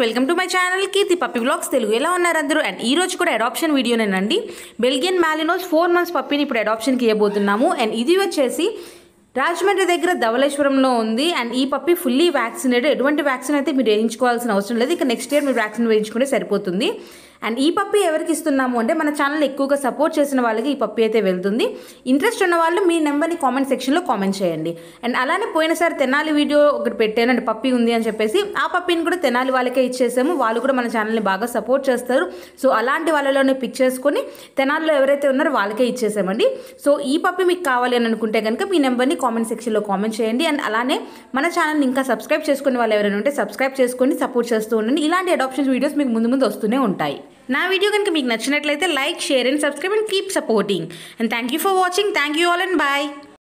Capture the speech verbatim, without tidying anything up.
Welcome to my channel Keerthi puppy vlogs Telugu. ఎలా ఉన్నారు అందరూ? అండ్ ఈ రోజు కూడా అడాప్షన్ వీడియోనేనండి. బెల్జియన్ మాలినోస్ ఫోర్ మంత్స్ పప్పిని ఇప్పుడు అడాప్షన్కి ఇవ్వబోతున్నాము. అండ్ ఇది వచ్చేసి రాజమండ్రి దగ్గర ధవళేశ్వరంలో ఉంది. అండ్ ఈ పప్పి ఫుల్లీ వ్యాక్సినేటెడ్. ఎటువంటి వ్యాక్సిన్ అయితే మీరు వేయించుకోవాల్సిన అవసరం లేదు. ఇక నెక్స్ట్ ఇయర్ మీరు వ్యాక్సిన్ వేయించుకుంటే సరిపోతుంది. అండ్ ఈ పప్పి ఎవరికి ఇస్తున్నాము అంటే మన ఛానల్ ఎక్కువగా సపోర్ట్ చేసిన వాళ్ళకి ఈ పప్పి అయితే వెళ్తుంది. ఇంట్రెస్ట్ ఉన్న వాళ్ళు మీ నెంబర్ని కామెంట్ సెక్షన్లో కామెంట్ చేయండి. అండ్ అలానే పోయినసారి తెనాలి వీడియో ఒకటి పెట్టాను, అంటే పప్పి ఉంది అని చెప్పేసి ఆ పప్పిని కూడా తెనాలి వాళ్ళకే ఇచ్చేసాము. వాళ్ళు కూడా మన ఛానల్ని బాగా సపోర్ట్ చేస్తారు. సో అలాంటి వాళ్ళలోనే పిక్ చేసుకొని తెనాలిలో ఎవరైతే ఉన్నారో వాళ్ళకే ఇచ్చేసామండి. సో ఈ పప్పి మీకు కావాలి అని అనుకుంటే కనుక మీ నెంబర్ని కామెంట్ సెక్షన్లో కామెంట్ చేయండి. అండ్ అలానే మన ఛానల్ని ఇంకా సబ్స్క్రైబ్ చేసుకునే వాళ్ళు ఎవరైనా ఉంటే సబ్స్క్రైబ్ చేసుకొని సపోర్ట్ చేస్తూ ఉండండి. ఇలాంటి అడాప్షన్ వీడియోస్ మీకు ముందు ముందు వస్తూనే ఉంటాయి. నా వీడియో కనుక మీకు నచ్చినట్లయితే like, share and subscribe and keep supporting. And thank you for watching. Thank you all and bye.